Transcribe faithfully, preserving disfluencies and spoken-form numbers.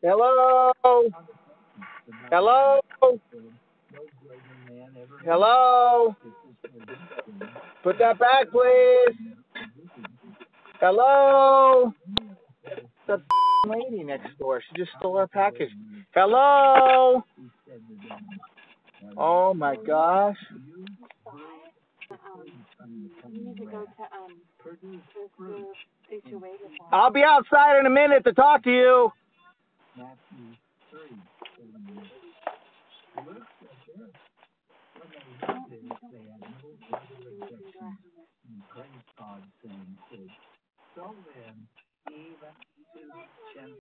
Hello? Hello? Hello? Put that back, please. Hello? The lady next door. She just stole our package. Hello? Oh my gosh. I'll be outside in a minute to talk to you.